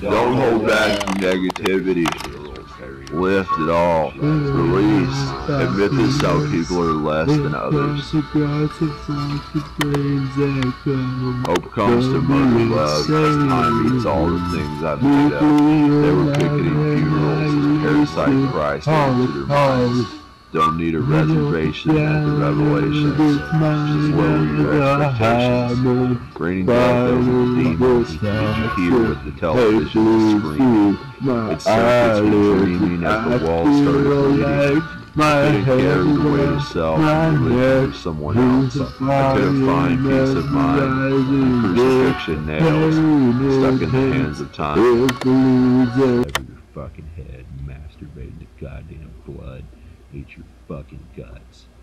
Don't hold back from negativity. Lift it all. Release. Admit that some people are less than others. Hope comes to murder love as time eats all the things I've made up. They were picketing funerals as parasite Christ into their minds. Don't need a reservation at the revelations. Just lower your expectations. Raining death over the demons you hear with the television screen. Its circuits were dreaming as the walls started bleeding. I couldn't carry the weight of self and live for someone else. I couldn't find peace of mind. Crucifixion nails stuck in the hands of time. Over your fucking head, masturbating to goddamn blood. Eat your fucking guts.